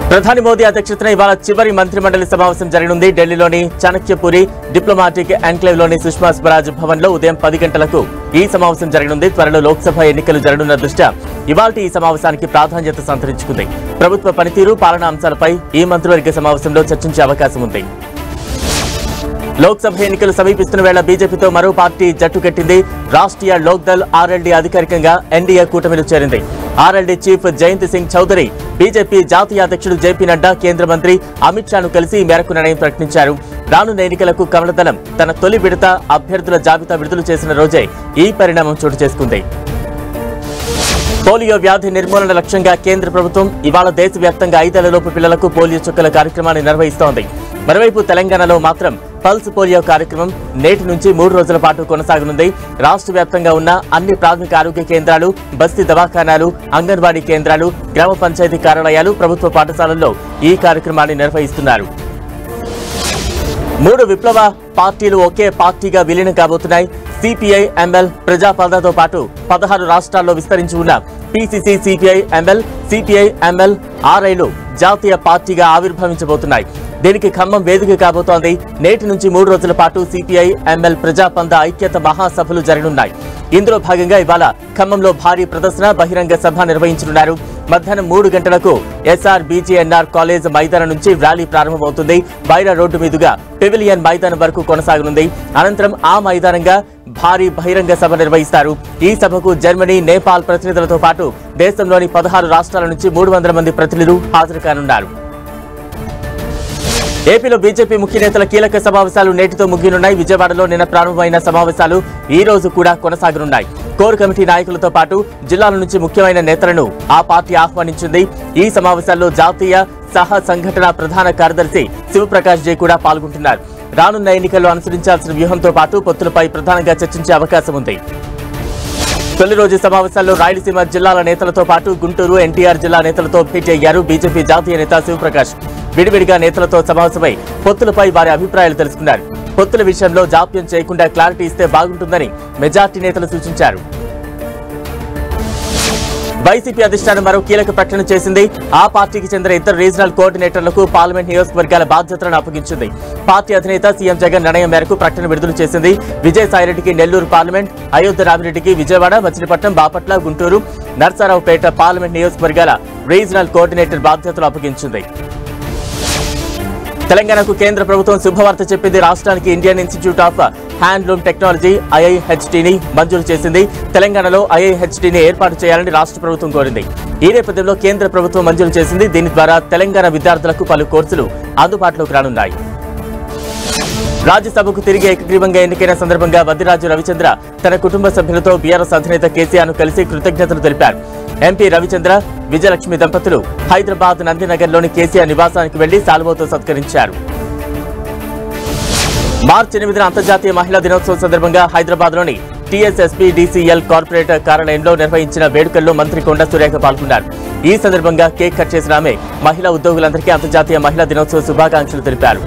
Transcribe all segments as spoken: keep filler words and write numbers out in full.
ప్రధాని మోదీ అధ్యక్షతన ఇవాళ చివరి మంత్రిమండలి సమావేశం జరగనుంది. ఢిల్లీలోని చాణక్యపురి డిప్లొమాటిక్ ఎన్క్లేవ్ లోని సుష్మా స్వరాజ్ భవన్ లో ఉదయం పది గంటలకు ఈ సమావేశం జరగనుంది. త్వరలో లోక్సభ ఎన్నికలు జరగనున్న దృష్ట్యా ఇవాల్టి ఈ సమావేశానికి ప్రాధాన్యత సంతరించుకుంది. ప్రభుత్వ పనితీరు, పాలనా అంశాలపై ఈ మంత్రివర్గ సమావేశంలో చర్చించే అవకాశం ఉంది. లోక్సభ ఎన్నికలు సమీపిస్తున్న వేళ బీజేపీతో మరో పార్టీ జట్టు కట్టింది. రాష్ట్రీయ లోక్దల్ ఆర్ఎల్డీ అధికారికంగా ఎన్డీఏ కూటమిలో చేరింది. RLD chief Jayant Singh Chaudhary BJP జాతీయ అధ్యక్షుడు జేపీ నడ్డా, కేంద్ర మంత్రి అమిత్ షాను కలిసి ఈ మేరకు నిర్ణయం ప్రకటించారు. రానున్న ఎన్నికలకు కమలదళం తన తొలి విడత అభ్యర్థుల జాబితా విడుదల చేసిన రోజే ఈ పరిణామం చోటు చేసుకుంది. పోలియో వ్యాధి నిర్మూలన లక్ష్యంగా కేంద్ర ప్రభుత్వం ఇవాళ దేశవ్యాప్తంగా ఐదేళ్లలోపు పిల్లలకు పోలియో చుక్కల కార్యక్రమాన్ని నిర్వహిస్తోంది. మరోవైపు తెలంగాణలో మాత్రం పల్స్ పోలియో కార్యక్రమం నేటి నుంచి మూడు రోజుల పాటు కొనసాగనుంది. రాష్ట్ర వ్యాప్తంగా ఉన్న అన్ని ప్రాథమిక ఆరోగ్య కేంద్రాలు, బస్తీ దవాఖానాలు, అంగన్వాడీ కేంద్రాలు, గ్రామ పంచాయతీ కార్యాలయాలు, ప్రభుత్వ పాఠశాలల్లో ఈ కార్యక్రమాన్ని నిర్వహిస్తున్నారు. మూడు విప్లవ పార్టీలు ఒకే పార్టీగా విలీనం కాబోతున్నాయి. సిపిఐ ఎంఎల్ ప్రజాపాలనతో పాటు పదహారు రాష్ట్రాల్లో విస్తరించి ఉన్న PCC, CPI ML, CPI ML, ఆర్ఐలు జాతీయ పార్టీగా ఆవిర్భవించబోతున్నాయి. దీనికి ఖమ్మం వేదిక కాబోతోంది. నేటి నుంచి మూడు రోజుల పాటు సిపిఐ ఎంఎల్ ప్రజాపంద ఐక్యత మహాసభలు జరగనున్నాయి. ఇందులో భాగంగా ఇవాళ ఖమ్మంలో భారీ ప్రదర్శన, బహిరంగ సభ నిర్వహించనున్నారు. మధ్యాహ్నం మూడు గంటలకు ఎస్ఆర్ బీజీఎన్ఆర్ కాలేజ్ మైదానం నుంచి ర్యాలీ ప్రారంభమవుతుంది. బైరా రోడ్డు మీదుగా పెవిలియన్ మైదానం వరకు కొనసాగనుంది. అనంతరం ఆ మైదానంగా భారీ బహిరంగ సభ నిర్వహిస్తారు. ఈ సభకు జర్మనీ, నేపాల్ ప్రతినిధులతో పాటు దేశంలోని పదహారు రాష్ట్రాల నుంచి మూడు వందల మంది ప్రతినిధులు హాజరు కానున్నారు. ఏపీలో బీజేపీ ముఖ్య నేతల కీలక సమావేశాలు నేటితో ముగియనున్నాయి. విజయవాడలో నిన్న ప్రారంభమైన సమావేశాలు ఈ రోజు కూడా కొనసాగనున్నాయి. కోర్ కమిటీ నాయకులతో పాటు జిల్లాల నుంచి ముఖ్యమైన నేతలను ఆ పార్టీ ఆహ్వానించింది. ఈ సమావేశాల్లో జాతీయ సహ సంఘటన ప్రధాన కార్యదర్శి శివప్రకాష్ జై కూడా పాల్గొంటున్నారు. రానున్న ఎన్నికల్లో అనుసరించాల్సిన వ్యూహంతో పాటు పొత్తులపై ప్రధానంగా చర్చించే అవకాశం ఉంది. తొలి రోజు సమావేశాల్లో రాయలసీమ జిల్లాల నేతలతో పాటు గుంటూరు, ఎన్టీఆర్ జిల్లా నేతలతో భేటీ అయ్యారు బీజేపీ జాతీయ నేత శివప్రకాష్. విడివిడిగా నేతలతో సమావేశమై పొత్తులపై వారి అభిప్రాయాలు తెలుసుకున్నారు. పొత్తుల విషయంలో జాప్యం చేయకుండా క్లారిటీ ఇస్తే బాగుంటుందని మెజార్టీ నేతలు సూచించారు. వైసీపీ అధిష్టానం మరో కీలక ప్రకటన చేసింది. ఆ పార్టీకి చెందిన ఇద్దరు రీజనల్ కోఆర్డినేటర్లకు పార్లమెంట్ నియోజకవర్గాల బాధ్యతలను అప్పగించింది. పార్టీ అధినేత సీఎం జగన్ నిర్ణయం మేరకు ప్రకటన విడుదల చేసింది. విజయసాయిరెడ్డికి నెల్లూరు పార్లమెంట్, అయోధ్య రామిరెడ్డికి విజయవాడ, మచిలీపట్నం, బాపట్ల, గుంటూరు, నర్సారావుపేట పార్లమెంట్ నియోజకవర్గాల రీజనల్ కోఆర్డినేటర్ బాధ్యతలు అప్పగించింది. తెలంగాణకు కేంద్ర ప్రభుత్వం శుభవార్త చెప్పింది. రాష్ట్రానికి Indian institute of handloom technology ఐఐహెచ్టీని మంజూరు చేసింది. తెలంగాణలో ఐఐహెచ్టీని ఏర్పాటు చేయాలని రాష్ట్ర ప్రభుత్వం కోరింది. ఈ నేపథ్యంలో కేంద్ర ప్రభుత్వం మంజూరు చేసింది. దీని ద్వారా తెలంగాణ విద్యార్థులకు పలు కోర్సులు అందుబాటులోకి రానున్నాయి. రాజ్యసభకు తిరిగి ఏకగ్రీవంగా ఎన్నికైన సందర్భంగా వద్దిరాజు రవిచంద్ర తన కుటుంబ సభ్యులతో బీఆర్ఎస్ అధినేత కేసీఆర్ ను కలిసి కృతజ్ఞతలు తెలిపారు. ఎంపీ రవిచంద్ర, విజయలక్ష్మి దంపతులు హైదరాబాద్ నందినగర్లోని కేసీఆర్ నివాసానికి వెళ్లి సాల్వోతో సత్కరించారు. మార్చి ఎనిమిదిన అంతర్జాతీయ మహిళా దినోత్సవం సందర్భంగా హైదరాబాద్లోని టీఎస్ఎస్పీడీసీఎల్ కార్పొరేట్ కార్యాలయంలో నిర్వహించిన వేడుకల్లో మంత్రి కొండ సురేఖ పాల్గొన్నారు. ఈ సందర్భంగా కేక్ కట్ చేసిన ఆమె మహిళా ఉద్యోగులందరికీ అంతర్జాతీయ మహిళా దినోత్సవ శుభాకాంక్షలు తెలిపారు.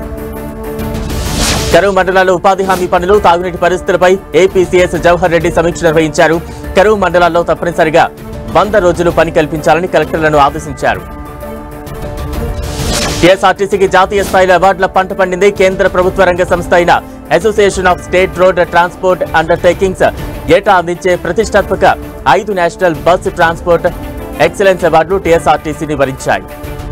కరువు మండలాల్లో ఉపాధి హామీ పనులు, తాగునీటి పరిస్థితులపై ఏపీసీఎస్ జవహర్ రెడ్డి సమీక్ష నిర్వహించారు. కరువు మండలాల్లో తప్పనిసరిగా వంద రోజులు పని కల్పించాలని కలెక్టర్లను ఆదేశించారు. టీఎస్ఆర్టీసీకి జాతీయ స్థాయిలో అవార్డుల పంట పండింది. కేంద్ర ప్రభుత్వ రంగ సంస్థ అయిన association of state road transport undertakings ఏటా అందించే ప్రతిష్టాత్మక ఐదు నేషనల్ బస్ ట్రాన్స్పోర్ట్ ఎక్సలెన్స్ అవార్డులు టీఎస్ఆర్టీసీని వరించాయి.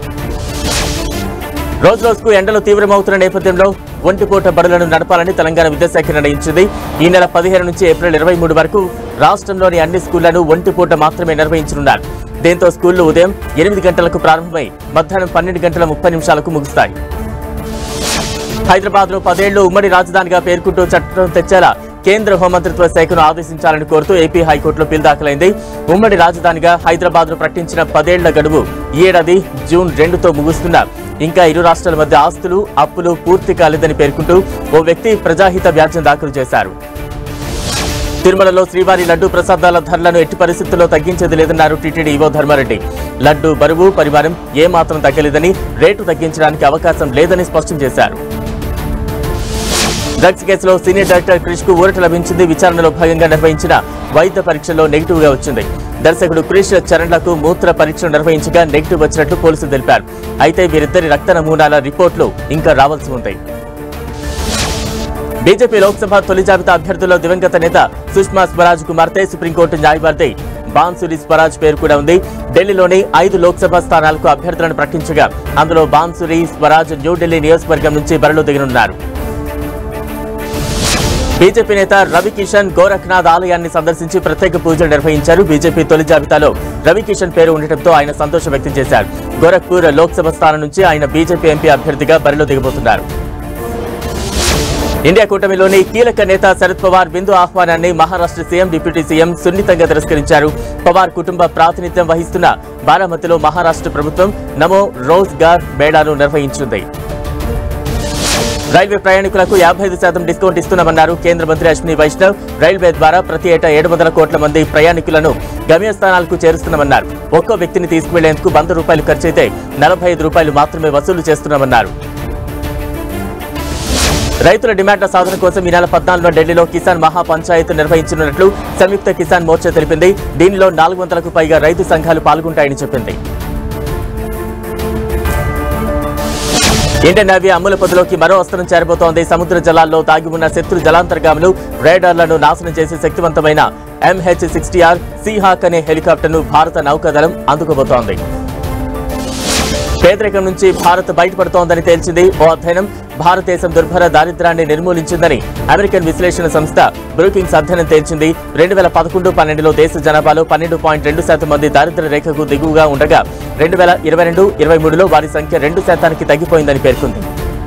రోజు రోజుకు ఎండలు తీవ్రమవుతున్న నేపథ్యంలో ఒంటిపూట బడులను నడపాలని తెలంగాణ విద్యాశాఖ నిర్ణయించింది. ఈ నెల పదిహేను నుంచి ఏప్రిల్ ఇరవై మూడు వరకు రాష్ట్రంలోని అన్ని స్కూళ్లను ఒంటిపూట మాత్రమే నిర్వహించనున్నారు. దీంతో స్కూళ్లు ఉదయం ఎనిమిది గంటలకు ప్రారంభమై మధ్యాహ్నం పన్నెండు గంటల ముప్పై నిమిషాలకు ముగుస్తాయి. హైదరాబాద్ లో పదేళ్లు ఉమ్మడి రాజధానిగా పేర్కొంటూ చట్టం తెచ్చేలా కేంద్ర హోంమంత్రిత్వ శాఖను ఆదేశించాలని కోరుతూ ఏపీ హైకోర్టులో పిల్ దాఖలైంది. ఉమ్మడి రాజధానిగా హైదరాబాద్ లో ప్రకటించిన పదేళ్ల గడువు ఈ ఏడాది జూన్ రెండుతో ముగుస్తున్నా ఇంకా ఇరు రాష్ట్రాల మధ్య ఆస్తులు, అప్పులు పూర్తి కాలేదని పేర్కొంటూ ఓ వ్యక్తి ప్రజాహిత వ్యాజ్యం దాఖలు చేశారు. తిరుమలలో శ్రీవారి లడ్డూ ప్రసాదాల ధరలను ఎట్టి పరిస్థితుల్లో తగ్గించేది లేదన్నారు టీటీడీ ఈవో ధర్మారెడ్డి. లడ్డూ బరువు, పరిమాణం ఏమాత్రం తగ్గలేదని, రేటు తగ్గించడానికి అవకాశం లేదని స్పష్టం చేశారు. డ్రగ్స్ కేసులో సీనియర్ డైరెక్టర్ క్రిష్ కు ఊరట లభించింది. విచారణలో భాగంగా నిర్వహించిన వైద్య పరీక్షల్లో నెగిటివ్ గా వచ్చింది. దర్శకుడు క్రిష్ చరణ్లకు మూత్ర పరీక్ష నిర్వహించగా నెగిటివ్ వచ్చినట్లు పోలీసులు తెలిపారు. అయితే వీరిద్దరి రక్త నమూనాల రిపోర్టులు ఇంకా రావాల్సి ఉంది. బీజేపీ లోక్సభ తొలి జాబితా అభ్యర్థుల్లో దివంగత నేత సుష్మా స్వరాజ్ కుమార్తె సుప్రీంకోర్టు న్యాయవాది బాన్సురి స్వరాజ్ పేరు కూడా ఉంది. ఢిల్లీలోని ఐదు లోక్సభ స్థానాలకు అభ్యర్థులను ప్రకటించగా అందులో బాన్సురి స్వరాజ్ న్యూఢిల్లీ నియోజకవర్గం నుంచి బరిలో దిగనున్నారు. బీజేపీ నేత రవికిషన్ గోరఖ్నాథ్ ఆలయాన్ని సందర్శించి ప్రత్యేక పూజలు నిర్వహించారు. బీజేపీ తొలి జాబితాలో రవికిషన్ పేరు ఉండటంతో ఆయన సంతోషం వ్యక్తం చేశారు. గోరఖ్పూర్ లోక్సభ స్థానం నుంచి ఆయన బీజేపీ ఎంపీ అభ్యర్థిగా బరిలో దిగబోతున్నారు. ఇండియా కూటమిలోని కీలక నేత శరద్ పవార్ బిందు ఆహ్వానాన్ని మహారాష్ట్ర సీఎం డిప్యూటీ సీఎం సున్నితంగా తిరస్కరించారు. పవార్ కుటుంబ ప్రాతినిధ్యం వహిస్తున్న బారామతిలో మహారాష్ట్ర ప్రభుత్వం నమో రోజ్గార్ మేళాను నిర్వహించింది. రైల్వే ప్రయాణికులకు యాభై ఐదు శాతం డిస్కౌంట్ ఇస్తున్నామన్నారు కేంద్ర మంత్రి అశ్విని వైష్ణవ్. రైల్వే ద్వారా ప్రతి ఏటా ఏడు వందల కోట్ల మంది ప్రయాణికులను గమ్యస్థానాలకు చేరుస్తున్నామన్నారు. ఒక్కో వ్యక్తిని తీసుకువెళ్లేందుకు వంద రూపాయలు ఖర్చయితే నలభై ఐదు రూపాయలు మాత్రమే వసూలు చేస్తున్నామన్నారు. రైతుల డిమాండ్ల సాధన కోసం ఈ నెల పద్నాలుగున ఢిల్లీలో కిసాన్ మహా పంచాయత్ నిర్వహించనున్నట్లు సంయుక్త కిసాన్ మోర్చా తెలిపింది. దీనిలో నాలుగు వందలకు పైగా రైతు సంఘాలు పాల్గొంటాయని చెప్పింది. ఇండియన్ నేవీ అమ్ముల పొదిలోకి మరో అస్త్రం చేరబోతోంది. సముద్ర జలాల్లో దాగి ఉన్న శత్రు జలాంతర్గాములు రైడర్లను నాశనం చేసే శక్తివంతమైన ఎంహెచ్ సిక్స్టీ ఆర్ సీహాక్ అనే హెలికాప్టర్ను భారత నౌకాదళం అందుకోబోతోంది. పేదరికం నుంచి భారత్ బయటపడుతోందని తేల్చింది ఓ అధ్యయనం. భారతదేశం దుర్భర దారిద్ర్యాన్ని నిర్మూలించిందని అమెరికన్ విశ్లేషణ సంస్థ బ్రూకింగ్స్ అధ్యయనం తేల్చింది. రెండు వేల పదకొండు పన్నెండులో దేశ జనాభాలో పన్నెండు పాయింట్ రెండు శాతం మంది దారిద్ర్య రేఖకు దిగువగా ఉండగా రెండు వేల ఇరవై రెండు ఇరవై మూడులో వారి సంఖ్య రెండు శాతానికి తగ్గిపోయిందని పేర్కొంది.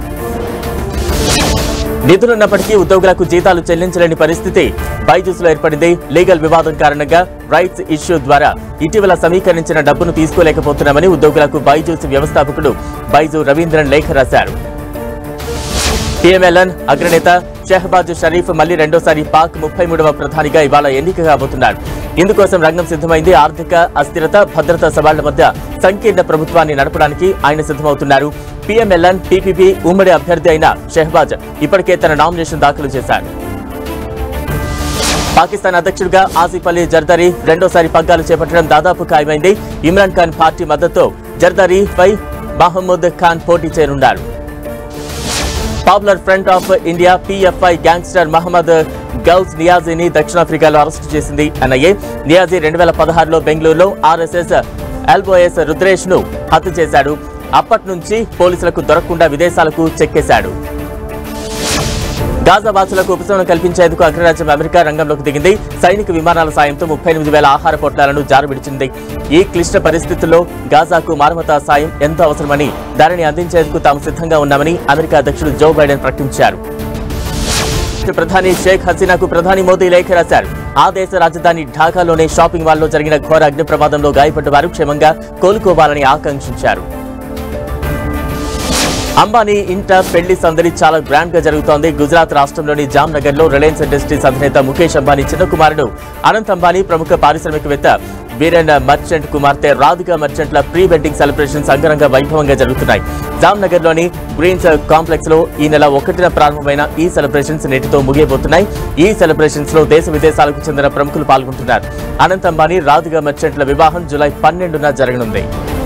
నిధులున్నప్పటికీ ఉద్యోగులకు జీతాలు చెల్లించలేని పరిస్థితి బైజూస్లో ఏర్పడింది. లీగల్ వివాదం కారణంగా రైట్స్ ఇష్యూ ద్వారా ఇటీవల సమీకరించిన డబ్బును తీసుకోలేకపోతున్నామని ఉద్యోగులకు బైజూస్ వ్యవస్థాపకుడు బైజూ రవీంద్రన్ లేఖ రాశారు. పీఎంఎల్ఎన్ అగ్రనేత షెహబాజ్ షరీఫ్ మళ్లీ రెండోసారి పాక్ ముప్పై మూడవ ప్రధానిగా ఇవాళ ఎన్నిక కాబోతున్నారు. ఇందుకోసం రంగం సిద్ధమైంది. ఆర్థిక అస్థిరత, భద్రతా సవాళ్ల మధ్య సంకీర్ణ ప్రభుత్వాన్ని నడపడానికి ఆయన సిద్ధమవుతున్నారు. పీఎంఎల్ఎన్ టీపీపీ ఉమ్మడి అభ్యర్థి అయిన షెహబాజ్ ఇప్పటికే తన నామినేషన్ దాఖలు చేశారు. పాకిస్తాన్ అధ్యక్షుడిగా ఆసిఫ్ అలీ జర్దారీ రెండోసారి పగ్గాలు చేపట్టడం దాదాపు ఖాయమైంది. ఇమ్రాన్ ఖాన్ పార్టీ మద్దతుతో జర్దారీపై మహమ్మద్ ఖాన్ పోటీ చేయనున్నారు. Popular front of India PFI gangster Mohammed Ghaus నియాజీని దక్షిణాఫ్రికాలో అరెస్టు చేసింది ఎన్ఐఏ. నియాజీ రెండు వేల పదహారులో బెంగళూరులో ఆర్ఎస్ఎస్ ఎల్బోఎస్ రుద్రేష్ ను హత్య చేశాడు. అప్పటి నుంచి పోలీసులకు దొరకకుండా విదేశాలకు చెక్కేశాడు. గాజా వాసులకు ఉపశమనం కల్పించేందుకు అగ్రరాజ్యం అమెరికా రంగంలోకి దిగింది. సైనిక విమానాల సాయంతో ముప్పై ఎనిమిది వేల ఆహార పొట్లాలను జారువిడిచింది. ఈ క్లిష్ట పరిస్థితుల్లో గాజాకు మానవతా సాయం ఎంతో అవసరమని, దానిని అందించేందుకు తాము సిద్ధంగా ఉన్నామని అమెరికా అధ్యక్షుడు జో బైడెన్ ప్రకటించారు. ప్రధాని షేక్ హసీనాకు ప్రధాని మోదీ లేఖ రాశారు. ఆ దేశ రాజధాని ఢాకాలోని షాపింగ్ మాల్లో జరిగిన ఘోర అగ్ని ప్రమాదంలో గాయపడ్డ వారు క్షేమంగా కోలుకోవాలని ఆకాంక్షించారు. అంబానీ ఇంట పెళ్లి సందడి చాలా గ్రాండ్ గా జరుగుతోంది. గుజరాత్ రాష్ట్రంలోని జామ్నగర్ లో రిలయన్స్ ఇండస్ట్రీస్ అధినేత ముఖేష్ అంబానీ చిన్న కుమారుడు అనంత్ అంబానీ, ప్రముఖ పారిశ్రామికవేత్త వీరెన్ మర్చెంట్ కుమార్తె రాధికా మర్చెంట్ల ప్రీ వెడ్డింగ్ సెలబ్రేషన్స్ అంగరంగ వైభవంగా జరుగుతున్నాయి. జామ్నగర్ లోని గ్రీన్స్ కాంప్లెక్స్ లో ఈ నెల ఒకటిన ప్రారంభమైన ఈ సెలబ్రేషన్స్ నేటితో ముగియబోతున్నాయి. ఈ సెలబ్రేషన్స్ లో దేశ విదేశాలకు చెందిన ప్రముఖులు పాల్గొంటున్నారు. అనంత్ అంబానీ, రాధికా మర్చెంట్ల వివాహం జూలై పన్నెండున జరగనుంది.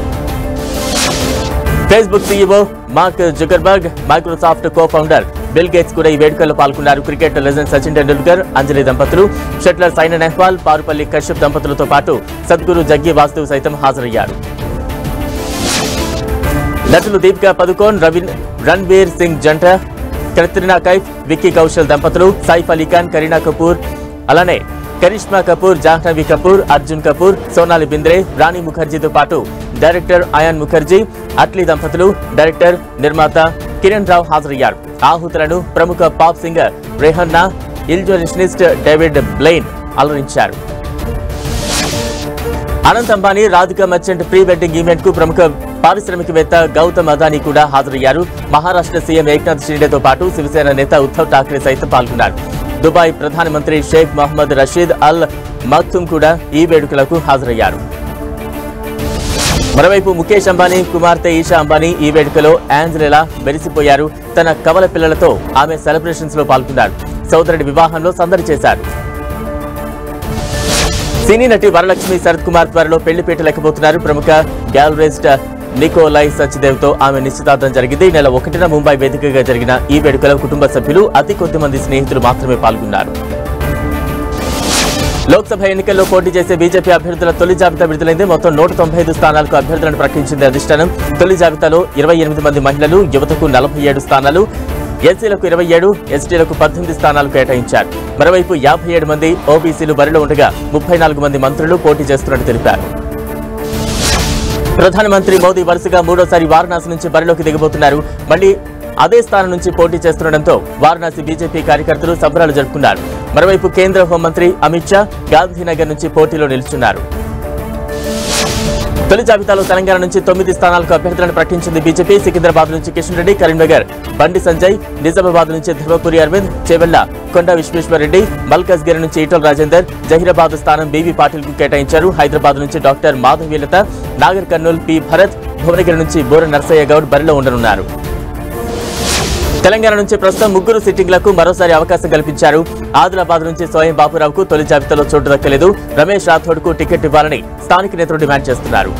Facebook CEO Mark Zuckerberg, Microsoft co founder Bill Gates కూడా ఈ వేడుకల్లో పాల్గొన్నారు. క్రికెట్ లెజెండ్ సచిన్ టెండూల్కర్, అంజలి దంపతులు, షట్లర్ సైనా నెహ్వాల్, పారుపల్లి కశ్యప్ దంపతులతో పాటు సద్గురు జగ్గి వాసుదేవ్ సైతం హాజరయ్యారు. నటులు దీపికా పదుకోన్, రవీన్ రణ్వీర్ సింగ్ జంట, కత్రినా కైఫ్, విక్కీ కౌశల్ దంపతులు, సైఫ్ అలీ ఖాన్, కరీనా కపూర్, అలానే కరిష్మా కపూర్, జాహ్నవి కపూర్, అర్జున్ కపూర్, సోనాలి బింద్రే, రాణి ముఖర్జీతో పాటు డైరెక్టర్ అయాన్ ముఖర్జీ, అట్లీ దంపతులు, డైరెక్టర్ నిర్మాత కిరణ్ రావు హాజరయ్యారు. ఆహుతులను ప్రముఖ pop singer Rihanna, illusionist David Blaine అలరించారు. Anant Ambani, Radhika Merchant pre wedding event కు ప్రముఖ పారిశ్రామికవేత్త గౌతమ్ అదానీ కూడా హాజరయ్యారు. మహారాష్ట్ర సీఎం ఏక్నాథ్ షిండేతో పాటు శివసేన నేత ఉద్ధవ్ ఠాక్రే సైతం పాల్గొన్నారు. దుబాయ్ ప్రధానమంత్రి షేక్ మహమ్మద్ రషీద్ అల్ మక్తుమ్ కూడా ఈ వేడుకలకు హాజరయ్యారు. మరోవైపు ముఖేష్ అంబానీ కుమార్తె ఈషా అంబానీ ఈ వేడుకలో యాంజెలా మెరిసిపోయారు. తన కవల పిల్లలతో ఆమె సెలబ్రేషన్స్ లో పాల్గొన్నారు. సోదరుడి వివాహంలో సందడి చేశారు. సినీ నటి వరలక్ష్మి శరత్ కుమార్ త్వరలో పెళ్లి పీట లెక్కబోతున్నారు. ప్రముఖ గ్యాలరిస్ట్ నికోలై సచ్దేవ్ తో ఆమె నిశ్చితార్థం జరిగింది. ఈ నెల ఒకటిన ముంబై వేదికగా జరిగిన ఈ వేడుకలో కుటుంబ సభ్యులు, అతి కొద్ది మంది స్నేహితులు మాత్రమే పాల్గొన్నారు. లోక్సభ ఎన్నికల్లో పోటీ చేసే బీజేపీ అభ్యర్థుల తొలి జాబితా విడుదలైంది. మొత్తం నూట తొంభై ఐదు స్థానాలకు అభ్యర్థులను ప్రకటించింది అధిష్టానం. తొలి జాబితాలో ఇరవై ఎనిమిది మంది మహిళలు, యువతకు నలభై ఏడు స్థానాలు, ఎస్సీలకు ఇరవై ఏడు, ఎస్టీలకు పద్దెనిమిది స్థానాలు కేటాయించారు. మరోవైపు యాభై ఏడు మంది ఓబీసీలు బరిలో ఉండగా ముప్పై నాలుగు మంది మంత్రులు పోటీ చేస్తున్నట్టు తెలిపారు. ప్రధానమంత్రి మోదీ వరుసగా మూడోసారి వారణాసి నుంచి బరిలోకి దిగబోతున్నారు. మళ్లీ అదే స్థానం నుంచి పోటీ చేస్తుండటంతో వారణాసి బీజేపీ కార్యకర్తలు సంబరాలు జరుపుకున్నారు. మరోవైపు కేంద్ర హోంమంత్రి అమిత్ షా గాంధీనగర్ నుంచి పోటీలో నిలుచున్నారు. తొలి జాబితాలో తెలంగాణ నుంచి తొమ్మిది స్థానాలకు అభ్యర్థులను ప్రకటించింది బీజేపీ. సికింద్రాబాద్ నుంచి కిషన్ రెడ్డి, కరీంనగర్ బండి సంజయ్, నిజామాబాద్ నుంచి ధర్మపురి అరవింద్, చేవెళ్ల కొండ విశ్వేశ్వరరెడ్డి, మల్కాజ్గిరి నుంచి ఈటల రాజేందర్, జహీరాబాద్ స్థానం బీవీ పాటిల్ కు కేటాయించారు. హైదరాబాద్ నుంచి డాక్టర్ మాధవీలత, నాగర్ కర్నూల్ పి భరత్, భువనగిరి నుంచి బోర నర్సయ్య గౌడ్ బరిలో ఉండనున్నారు. తెలంగాణ నుంచి ప్రస్తుతం ముగ్గురు సిట్టింగ్లకు మరోసారి అవకాశం కల్పించారు. ఆదిలాబాద్ నుంచి స్వయం బాపురావుకు తొలి జాబితాలో చోటు దక్కలేదు. రమేష్ రాథోడ్ కు టికెట్ ఇవ్వాలని స్థానిక నేతలు డిమాండ్ చేస్తున్నారు.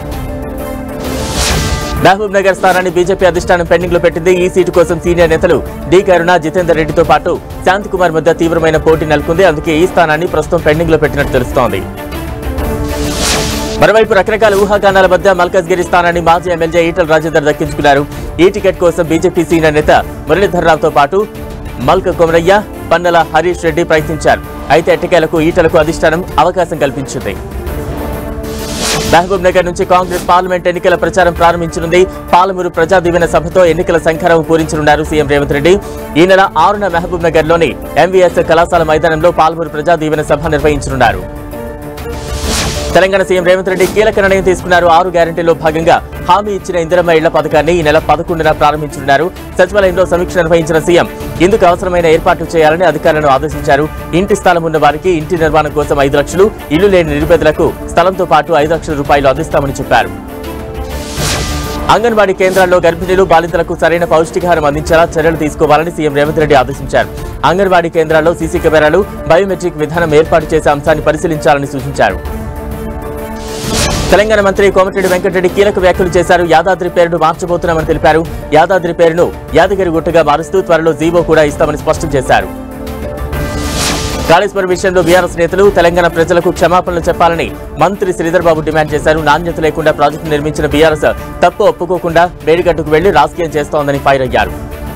మహబూబ్ నగర్ స్థానాన్ని బీజేపీ అధిష్టానం పెండింగ్ లో పెట్టింది. ఈ సీటు కోసం సీనియర్ నేతలు డి కరుణ, జితేందర్ రెడ్డితో పాటు శాంతి కుమార్ మధ్య తీవ్రమైన పోటీ నెలకొంది. అందుకే ఈ స్థానాన్ని ప్రస్తుతం పెండింగ్ లో పెట్టినట్టు తెలుస్తోంది. మరోవైపు రకరకాల ఊహాగానాల మధ్య మల్కాజ్గిరి స్థానాన్ని మాజీ ఎమ్మెల్యే ఈటల రాజేందర్ దక్కించుకున్నారు. ఈ టికెట్ కోసం బీజేపీ సీనియర్ నేత మురళీధర్రావుతో పాటు మల్క కొమరయ్య, పన్నల హరీష్ రెడ్డి ప్రయత్నించారు. అయితే ఎట్టకేలకు ఈటలకు అధిష్టానం అవకాశం కల్పించింది. మహబూబ్ నగర్ నుంచి కాంగ్రెస్ పార్లమెంట్ ఎన్నికల ప్రచారం ప్రారంభించనుంది. పాలమూరు ప్రజా దీవెన సభతో ఎన్నికల సంఖారం పూరించనున్నారు సీఎం రేవంత్ రెడ్డి. ఈ నెల ఆరున మహబూబ్ నగర్ లోని ఎంవీఎస్ కళాశాల మైదానంలో పాలమూరు ప్రజా దీవెన సభ నిర్వహించనున్నారు. తెలంగాణ సీఎం రేవంత్ రెడ్డి కీలక నిర్ణయం తీసుకున్నారు. ఆరు గ్యారంటీలో భాగంగా హామీ ఇచ్చిన ఇందిరమ్మ ఇళ్ల పథకాన్ని ఈ నెల పదకొండున ప్రారంభించనున్నారు. సచివాలయంలో సమీక్ష నిర్వహించిన సీఎం ఇందుకు అవసరమైన ఏర్పాట్లు చేయాలని అధికారులను ఆదేశించారు. ఇంటి స్థలం ఉన్న వారికి ఇంటి నిర్మాణం కోసం ఐదు లక్షలు, ఇల్లు లేని నిరుపేదలకు స్థలంతో పాటు ఐదు లక్షల రూపాయలు అందిస్తామని చెప్పారు. అంగన్వాడీ కేంద్రాల్లో గర్భిణీలు, బాలింతలకు సరైన పౌష్టికాహారం అందించేలా చర్యలు తీసుకోవాలని సీఎం రేవంత్ రెడ్డి ఆదేశించారు. అంగన్వాడీ కేంద్రాల్లో సీసీ కెమెరాలు, బయోమెట్రిక్ విధానం ఏర్పాటు చేసే అంశాన్ని పరిశీలించాలని సూచించారు. తెలంగాణ మంత్రి కోమటిరెడ్డి వెంకటరెడ్డి కీలక వ్యాఖ్యలు చేశారు. యాదాద్రి పేరును మార్చబోతున్నామని తెలిపారు. యాదాద్రి పేరును యాదగిరిగుట్టగా మారుస్తూ త్వరలో జీవో కూడా ఇస్తామని స్పష్టం చేశారు. కాళేశ్వరం విషయంలో బీఆర్ఎస్ నేతలు తెలంగాణ ప్రజలకు క్షమాపణలు చెప్పాలని మంత్రి శ్రీధర్ బాబు డిమాండ్ చేశారు. నాణ్యత లేకుండా ప్రాజెక్టు నిర్మించిన బీఆర్ఎస్ తప్పు ఒప్పుకోకుండా మేడిగట్టుకు వెళ్లి రాజకీయం చేస్తోందని ఫైర్ అయ్యారు.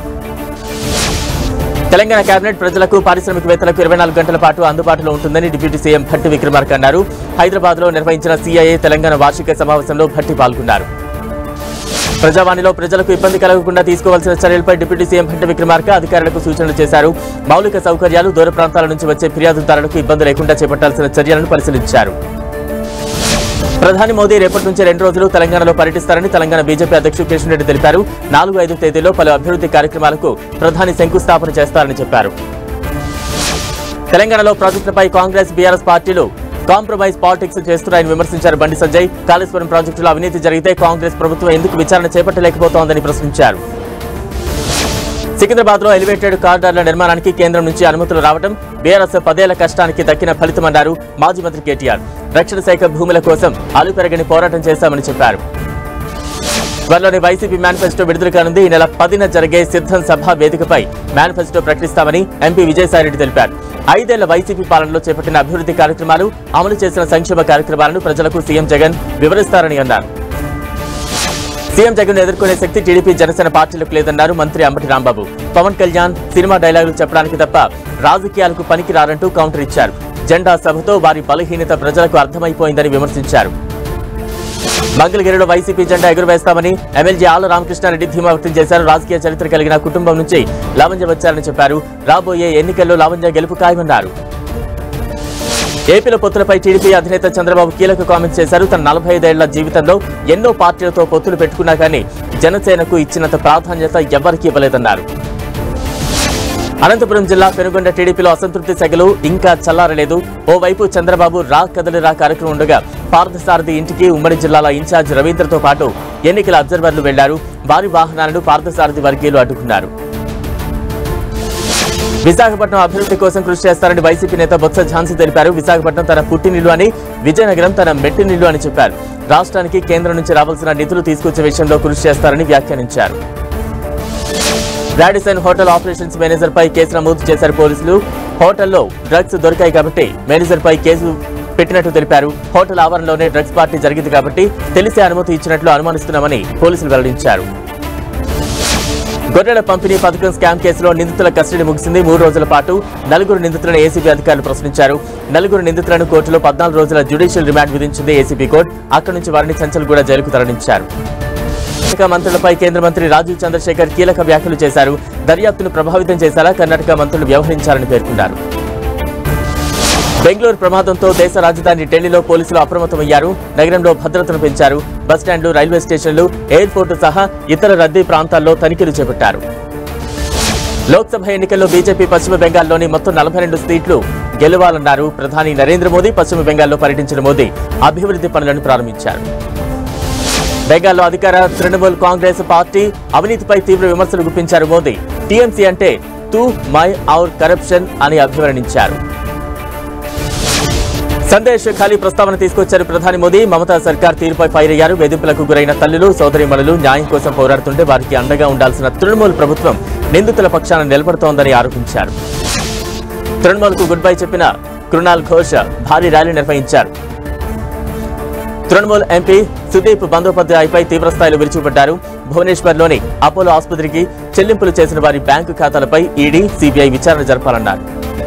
తెలంగాణ కేబినెట్ ప్రజలకు, పారిశ్రామికవేత్తలకు ఇరవై నాలుగు గంటల పాటు అందుబాటులో ఉంటుందని డిప్యూటీ సీఎం భట్టి విక్రమార్క అన్నారు. హైదరాబాద్ లో నిర్వహించిన సీఐఏ తెలంగాణ వార్షిక సమావేశంలో భట్టి పాల్గొన్నారు. ప్రజావాణిలో ప్రజలకు ఇబ్బంది కలగకుండా తీసుకోవాల్సిన చర్యలపై డిప్యూటీ సీఎం భట్టి విక్రమార్క అధికారులకు సూచనలు చేశారు. మౌలిక సౌకర్యాలు, దూర ప్రాంతాల నుంచి వచ్చే ఫిర్యాదుదారులకు ఇబ్బంది లేకుండా చేపట్టాల్సిన చర్యలను పరిశీలించారు. ప్రధాని మోదీ రేపటి నుంచి రెండు రోజులు తెలంగాణలో పర్యటిస్తారని తెలంగాణ బీజేపీ అధ్యక్షుడు కిషన్ రెడ్డి తెలిపారు. నాలుగు ఐదు తేదీలో పలు అభివృద్ధి కార్యక్రమాలకు ప్రధాని శంకుస్థాపన చేస్తారని చెప్పారు. తెలంగాణలో ప్రాజెక్టులపై కాంగ్రెస్, బీఆర్ఎస్ పార్టీలు కాంప్రమైజ్ పాలిటిక్స్ చేస్తున్నాయని విమర్శించారు బండి సంజయ్. కాళేశ్వరం ప్రాజెక్టులో అవినీతి జరిగితే కాంగ్రెస్ ప్రభుత్వం ఎందుకు విచారణ చేపట్టలేకపోతోందని ప్రశ్నించారు. సికింద్రాబాద్ లో ఎలివేటెడ్ కారిడార్ల నిర్మాణానికి కేంద్రం నుంచి అనుమతులు రావడం బీఆర్ఎస్ పదేళ్ల కష్టానికి దక్కిన ఫలితమన్నారు మాజీ మంత్రి కేటీఆర్. రక్షణ శాఖ భూముల కోసం అలుపెరగని పోరాటం చేశామని చెప్పారు. త్వరలోని వైసీపీ మేనిఫెస్టో విడుదల కానుంది. ఈ నెల పదిన జరిగే సిద్ధం సభ వేదికపై మేనిఫెస్టో ప్రకటిస్తామని ఎంపీ విజయసాయిరెడ్డి తెలిపారు. ఐదేళ్ల వైసీపీ పాలనలో చేపట్టిన అభివృద్ధి కార్యక్రమాలు, అమలు చేసిన సంక్షేమ కార్యక్రమాలను ప్రజలకు సీఎం జగన్ వివరిస్తారని అన్నారు. సీఎం జగన్ ఎదుర్కొనే శక్తి టీడీపీ, జనసేన పార్టీలకు లేదన్నారు మంత్రి అంబటి రాంబాబు. పవన్ కళ్యాణ్ సినిమా డైలాగులు చెప్పడానికి తప్ప రాజకీయాలకు పనికి రారంటూ కౌంటర్ ఇచ్చారు. జెండా సభతో వారి బలహీనత ప్రజలకు అర్థమైపోయిందని విమర్శించారు. మంగళగిరిలో వైసీపీ జెండా ఎగురవేస్తామని ఎమ్మెల్యే ఆళ్ల రామకృష్ణారెడ్డి ధీమా వ్యక్తం చేశారు. రాజకీయ చరిత్ర కలిగిన కుటుంబం నుంచి లావణ్య వచ్చారని చెప్పారు. రాబోయే ఎన్నికల్లో లావణ్య గెలుపు ఖాయమన్నారు. ఏపీలో పొత్తులపై టీడీపీ అధినేత చంద్రబాబు కీలక కామెంట్స్ చేశారు. తన నలభై ఐదేళ్ల జీవితంలో ఎన్నో పార్టీలతో పొత్తులు పెట్టుకున్నా కానీ జనసేనకు ఇచ్చినంత ప్రాధాన్యత ఎవరికీ ఇవ్వలేదన్నారు. అనంతపురం జిల్లా పెనుగొండ టీడీపీలో అసంతృప్తి సెగలు ఇంకా చల్లారలేదు. ఓవైపు చంద్రబాబు రా కదలిరా కార్యక్రమం ఉండగా పార్థసారథి ఇంటికి ఉమ్మడి జిల్లాల ఇన్ఛార్జ్ రవీంద్రతో పాటు ఎన్నికల అబ్జర్వర్లు వెళ్లారు. వారి వాహనాలను పార్థసారథి వర్గీయులు అడ్డుకున్నారు. విశాఖపట్నం అభివృద్ధి కోసం కృషి చేస్తారని వైసీపీ నేత బొత్స ఝాన్సీ తెలిపారు. విశాఖపట్నం తన పుట్టినిల్లు అని, విజయనగరం తన మెట్టినిల్లు అని చెప్పారు. రాష్ట్రానికి కేంద్రం నుంచి రావాల్సిన నిధులు తీసుకొచ్చే విషయంలో కృషి చేస్తారని వ్యాఖ్యానించారు. రాడిసన్ హోటల్ ఆపరేషన్స్ మేనేజర్ పై కేసు నమోదు చేశారు పోలీసులు. హోటల్లో డ్రగ్స్ దొరికాయి కాబట్టి మేనేజర్ పై కేసు పెట్టినట్టు తెలిపారు. హోటల్ ఆవరణలోనే డ్రగ్స్ పార్టీ జరిగింది కాబట్టి తెలిసే అనుమతి ఇచ్చినట్లు అనుమానిస్తున్నామని పోలీసులు వెల్లడించారు. గొర్రెల పంపిణీ పథకం స్కామ్ కేసులో నిందితుల కస్టడీ ముగిసింది. మూడు రోజుల పాటు నలుగురు నిందితులను ఏసీబీ అధికారులు ప్రశ్నించారు. నలుగురు నిందితులను కోర్టులో పద్నాలుగు రోజుల జ్యుడిషియల్ రిమాండ్ విధించింది ఏసీబీ కోర్టు. అక్కడి నుంచి వారిని చంచల్గూడ జైలుకు తరలించారు. కర్ణాటక మంత్రులపై కేంద్ర మంత్రి రాజీవ్ చంద్రశేఖర్ కీలక వ్యాఖ్యలు చేశారు. దర్యాప్తును ప్రభావితం చేసేలా కర్ణాటక మంత్రులు వ్యవహరించారని పేర్కొన్నారు. బెంగళూరు ప్రమాదంతో దేశ రాజధాని ఢిల్లీలో పోలీసులు అప్రమత్తమయ్యారు. నగరంలో భద్రతను పెంచారు. బస్టాండ్లు, రైల్వే స్టేషన్లు, ఎయిర్పోర్టు సహా ఇతర రద్దీ ప్రాంతాల్లో తనిఖీలు చేపట్టారు. లోక్సభ ఎన్నికల్లో బీజేపీ పశ్చిమ బెంగాల్లోని మొత్తం నలభై రెండు సీట్లు గెలవాలన్నారు. ప్రధాని నరేంద్ర మోదీ పశ్చిమ బెంగాల్లో పర్యటించిన మోదీ అభివృద్ధి పనులను ప్రారంభించారు. బెంగాల్లో అధికార తృణమూల్ కాంగ్రెస్ పార్టీ అవినీతిపై తీవ్ర విమర్శలు గుప్పించారు మోదీ. టీఎంసీ అంటే తూ మై ఔర్ కరప్షన్ అని అభివర్ణించారు. సందేశ్ ఖాళీ ప్రస్తావన తీసుకొచ్చారు ప్రధాని మోదీ. మమతా సర్కార్ తీరుపై ఫైర్ అయ్యారు. వేధింపులకు గురైన తల్లులు, సోదరీమణులు న్యాయం కోసం పోరాడుతుంటే వారికి అండగా ఉండాల్సిన తృణమూల్ ప్రభుత్వం నిందితుల పక్షాన నిలబడుతోందని ఆరోపించారు. తృణమూల్ కు గుడ్ బై చెప్పిన కృణాల్ ఘోష్ భారీ ర్యాలీ నిర్వహించారు. తృణమూల్ ఎంపీ సుదీప్ బందోపాధ్యాయపై తీవ్రస్థాయిలో విరుచుకుపడ్డారు. భువనేశ్వర్లోని అపోలో ఆసుపత్రికి చెల్లింపులు చేసిన వారి బ్యాంకు ఖాతాలపై ఈడీ, సీబీఐ విచారణ జరపాలన్నారు.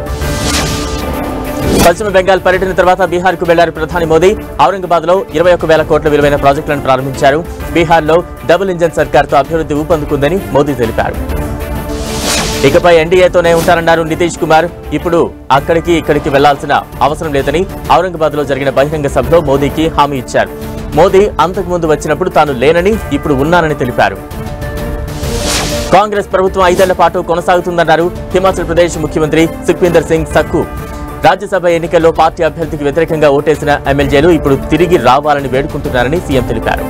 పశ్చిమ బెంగాల్ పర్యటన తర్వాత బీహార్ కు వెళ్లారు ప్రధాని మోదీ. ఔరంగాబాద్ లో ఇరవై ఒక్క వేల కోట్ల విలువైన ప్రాజెక్టులను ప్రారంభించారు. బీహార్ లో డబుల్ ఇంజన్ సర్కార్తో అభివృద్ధి ఊపందుకుందని మోదీ తెలిపారు. ఇకపై ఎన్డీఏతోనే ఉంటారన్నారు నితీష్ కుమార్. ఇప్పుడు అక్కడికి ఇక్కడికి వెళ్లాల్సిన అవసరం లేదని ఔరంగాబాద్ లో జరిగిన బహిరంగ సభలో మోదీకి హామీ ఇచ్చారు. మోదీ అంతకుముందు వచ్చినప్పుడు తాను లేనని, ఇప్పుడు ఉన్నానని తెలిపారు. కాంగ్రెస్ ప్రభుత్వం ఐదేళ్ల పాటు కొనసాగుతుందన్నారు హిమాచల్ ప్రదేశ్ ముఖ్యమంత్రి సుఖ్వీందర్ సింగ్ సక్కు. రాజ్యసభ ఎన్నికల్లో పార్టీ అభ్యర్థికి వ్యతిరేకంగా ఓటేసిన ఎమ్మెల్యేలు ఇప్పుడు తిరిగి రావాలని వేడుకుంటున్నారని సీఎం తెలిపారు.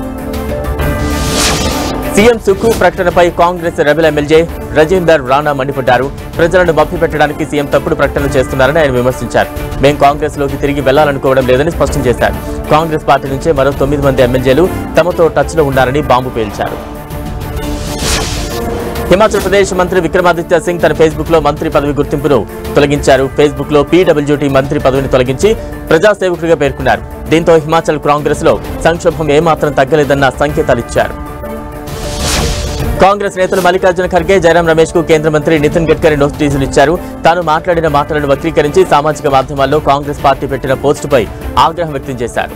సీఎం సుక్కు ప్రకటనపై కాంగ్రెస్ రెబెల్ ఎమ్మెల్యే రజీందర్ రాణా మండిపడ్డారు. ప్రజలను మభ్యపెట్టడానికి సీఎం తప్పుడు ప్రకటనలు చేస్తున్నారని ఆయన విమర్శించారు. మేం కాంగ్రెస్ లోకి తిరిగి వెళ్లాలనుకోవడం లేదని స్పష్టం చేశారు. కాంగ్రెస్ పార్టీ నుంచే మరో తొమ్మిది మంది ఎమ్మెల్యేలు తమతో టచ్ లో ఉన్నారని బాంబు పేల్చారు. హిమాచల్ ప్రదేశ్ మంత్రి విక్రమాదిత్య సింగ్ తన ఫేస్బుక్ లో మంత్రి పదవి గుర్తింపును తొలగించారు. ఫేస్బుక్ లో పీడబ్ల్యూటీ మంత్రి పదవిని తొలగించి ప్రజాసేవకుడిగా పేర్కొన్నారు. దీంతో హిమాచల్ కాంగ్రెస్ లో సంక్షోభం ఏమాత్రం తగ్గలేదన్న సంకేతాలిచ్చారు. కాంగ్రెస్ నేతలు మల్లికార్జున ఖర్గే, జయరాం రమేష్ కు కేంద్ర మంత్రి నితిన్ గడ్కరీ నోటీసులు ఇచ్చారు. తాను మాట్లాడిన మాటలను వక్రీకరించి సామాజిక మాధ్యమాల్లో కాంగ్రెస్ పార్టీ పెట్టిన పోస్టుపై ఆగ్రహం వ్యక్తం చేశారు.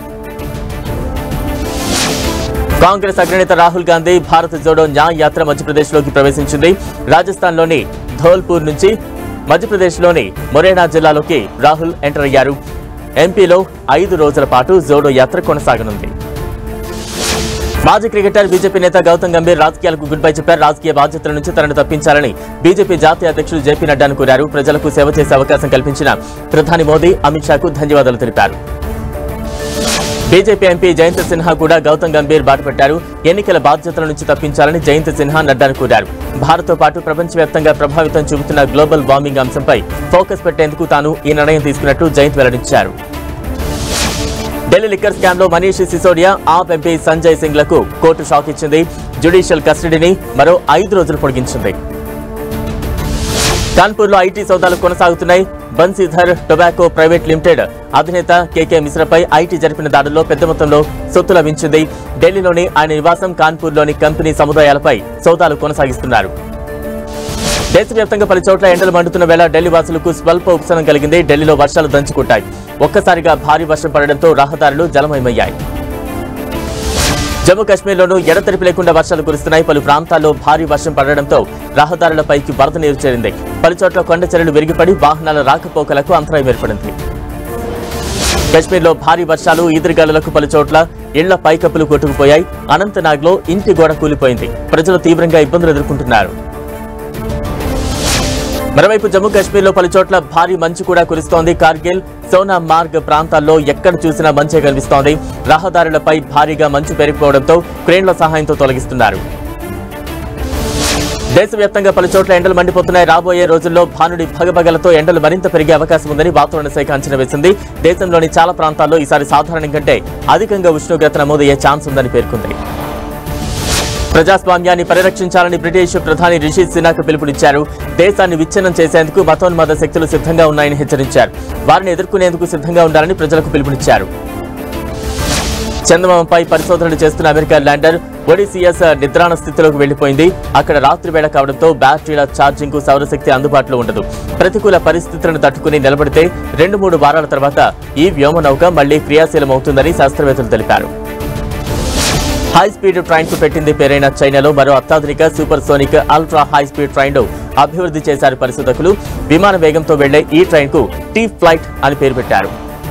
కాంగ్రెస్ అగ్రనేత రాహుల్ గాంధీ భారత్ జోడో న్యాయ్ యాత్ర మధ్యప్రదేశ్లోకి ప్రవేశించింది. రాజస్థాన్లోని ధోల్పూర్ నుంచి మధ్యప్రదేశ్లోని మొరేనా జిల్లాలోకి రాహుల్ ఎంటర్ అయ్యారు. ఎంపీలో ఐదు రోజుల పాటు జోడో యాత్ర కొనసాగనుంది. మాజీ క్రికెటర్ బీజేపీ నేత గౌతమ్ గంభీర్ రాజకీయాలకు గుడ్ బై చెప్పారు. రాజకీయ బాధ్యతల నుంచి తనను తప్పించాలని బీజేపీ జాతీయ అధ్యక్షుడు జేపీ నడ్డాను కోరారు. ప్రజలకు సేవ చేసే అవకాశం కల్పించిన ప్రధాని మోదీ, అమిత్ షాకు ధన్యవాదాలు తెలిపారు. బీజేపీ ఎంపీ జయంత్ సిన్హా కూడా గౌతమ్ గంభీర్ బాటపట్టారు. ఎన్నికల బాధ్యతల నుంచి తప్పించాలని జయంత్ సిన్హా నడ్డాను కోరారు. భారత్తో పాటు ప్రపంచవ్యాప్తంగా ప్రభావితం చూపుతున్న గ్లోబల్ వార్మింగ్ అంశంపై ఫోకస్ పెట్టేందుకు తాను ఈ నిర్ణయం తీసుకున్నట్టు జయంత్ వెల్లడించారు. ఢిల్లీ లిక్కర్ స్కామ్ లో మనీష్ సిసోడియా, ఆప్ ఎంపీ సంజయ్ సింగ్ లకు కోర్టు షాక్ ఇచ్చింది. జ్యుడిషియల్ కస్టడీని మరో ఐదు రోజులు పొడిగించింది. కాన్పూర్ లో ఐటీ సౌదాలు కొనసాగుతున్నాయి. బన్సీధర్ టొబాకో ప్రైవేట్ లిమిటెడ్ అధినేత కేకే మిశ్రాపై ఐటీ జరిపిన దాడుల్లో పెద్ద మొత్తంలో సొత్తు లభించింది. ఢిల్లీలోని ఆయన నివాసం, కాన్పూర్లోని కంపెనీ సముదాయాలపై సౌదాలు కొనసాగిస్తున్నారు. దేశవ్యాప్తంగా పలు చోట్ల ఎండలు మండుతున్న వేళ ఢిల్లీ వాసులకు స్వల్ప ఉపశమనం కలిగింది. ఢిల్లీలో వర్షాలు దంచుకుంటాయి. ఒక్కసారిగా భారీ వర్షం పడడంతో రహదారులు జలమయమయ్యాయి. జమ్మూ కాశ్మీర్లోనూ ఎడతెరిపి లేకుండా వర్షాలు కురుస్తున్నాయి. పలు ప్రాంతాల్లో భారీ వర్షం పడడంతో రహదారులపైకి వరద నీరు చేరింది. పలు చోట్ల కొండ చర్యలు విరిగిపడి వాహనాల రాకపోకలకు అంతరాయం ఏర్పడింది. కశ్మీర్లో భారీ వర్షాలు, ఈదురుగాలులకు పలు చోట్ల ఇళ్ల పైకప్పులు కొట్టుకుపోయాయి. అనంతనాగ్లో ఇంటి గోడ కూలిపోయింది. ప్రజలు తీవ్రంగా ఇబ్బందులు ఎదుర్కొంటున్నారు. మరోవైపు జమ్మూ కాశ్మీర్లో పలు చోట్ల భారీ మంచు కూడా కురుస్తోంది. కార్గిల్, సోనా మార్గ్ ప్రాంతాల్లో ఎక్కడ చూసినా మంచే కనిపిస్తోంది. రహదారులపై భారీగా మంచు పెరిగిపోవడంతో క్రేన్ల సహాయంతో తొలగిస్తున్నారు. దేశవ్యాప్తంగా పలు చోట్ల ఎండలు మండిపోతున్నాయి. రాబోయే రోజుల్లో భానుడి భగభగలతో ఎండలు మరింత పెరిగే అవకాశం ఉందని వాతావరణ శాఖ అంచనా వేసింది. దేశంలోని చాలా ప్రాంతాల్లో ఈసారి సాధారణం కంటే అధికంగా ఉష్ణోగ్రత నమోదయ్యే ఛాన్స్ ఉందని పేర్కొంది. ప్రజాస్వామ్యాన్ని పరిరక్షించాలని బ్రిటిష్ ప్రధాని రిషి సునాక్ పిలుపునిచ్చారు. దేశాన్ని విచ్ఛిన్నం చేసేందుకు మతోన్మాద శక్తులు సిద్ధంగా ఉన్నాయని హెచ్చరించారు. వారిని ఎదుర్కొనేందుకు సిద్ధంగా ఉండాలని ప్రజలకు పిలుపునిచ్చారు. చందమామపై పరిశోధనలు చేస్తున్న అమెరికా ల్యాండర్ ఒడిసియస్ నిద్రాణ స్థితిలోకి వెళ్లిపోయింది. అక్కడ రాత్రి వేళ కావడంతో బ్యాటరీల ఛార్జింగ్ కు సౌరశక్తి అందుబాటులో ఉండదు. ప్రతికూల పరిస్థితులను తట్టుకుని నిలబడితే రెండు మూడు వారాల తర్వాత ఈ వ్యోమనౌక మళ్లీ క్రియాశీలమవుతుందని శాస్త్రవేత్తలు తెలిపారు. హై స్పీడ్ ట్రైన్ కు పెట్టింది పేరైన చైనాలో మరో అత్యాధునిక supersonic ultra high speed train ను అభివృద్ధి చేశారు పరిశోధకులు. విమాన వేగంతో వెళ్లే ఈ ట్రైన్ కు టీ ఫ్లైట్ అని పేరు పెట్టారు.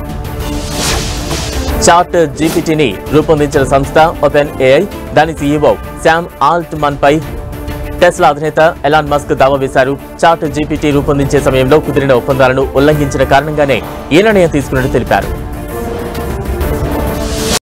చాట్ జీపీటీని రూపొందించిన సంస్థ ఓపెన్ ఏఐ దాని సీఈఓ శామ్ ఆల్ట్మన్ పై టెస్లా అధినేత ఎలాన్ మస్క్ దావా వేశారు. చాట్ జీపీటీ రూపొందించే సమయంలో కుదిరిన ఒప్పందాలను ఉల్లంఘించిన కారణంగానే ఈ నిర్ణయం తీసుకున్నట్టు తెలిపారు.